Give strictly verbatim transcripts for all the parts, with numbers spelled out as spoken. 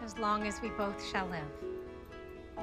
as long as we both shall live.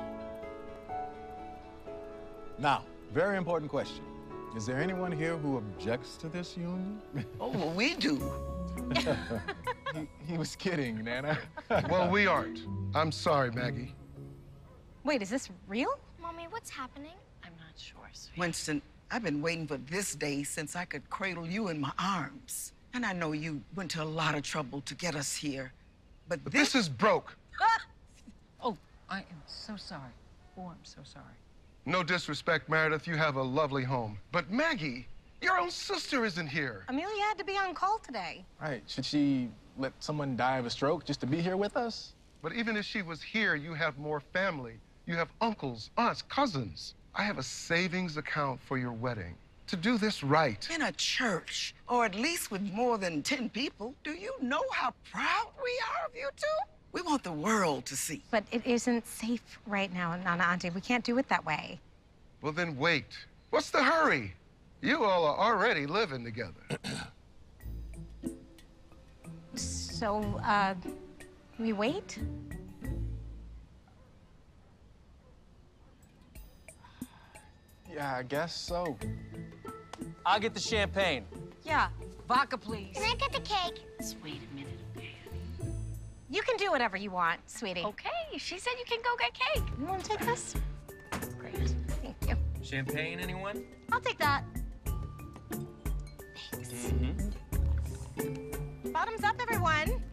Now, very important question. Is there anyone here who objects to this union? Oh, well, we do. he, he was kidding, Nana. Well, we aren't. I'm sorry, Maggie. Wait, is this real? Mommy, what's happening? I'm not sure, sweetie. Winston, I've been waiting for this day since I could cradle you in my arms. And I know you went to a lot of trouble to get us here. But, But this... this is broke. Oh, I am so sorry. Oh, I'm so sorry. No disrespect, Meredith. You have a lovely home. But Maggie, your own sister isn't here. Amelia had to be on call today. Right, should she let someone die of a stroke just to be here with us? But even if she was here, you have more family. You have uncles, aunts, cousins. I have a savings account for your wedding. To do this right. In a church, or at least with more than ten people, do you know how proud we are of you two? We want the world to see. But it isn't safe right now, Nana Auntie. We can't do it that way. Well, then wait. What's the hurry? You all are already living together. So, uh, we wait? Yeah, I guess so. I'll get the champagne. Yeah, vodka, please. Can I get the cake? Just wait a minute, okay? You can do whatever you want, sweetie. Okay, she said you can go get cake. You want to take this? Great. Thank you. Champagne, anyone? I'll take that. Mm-hmm. Bottoms up, everyone.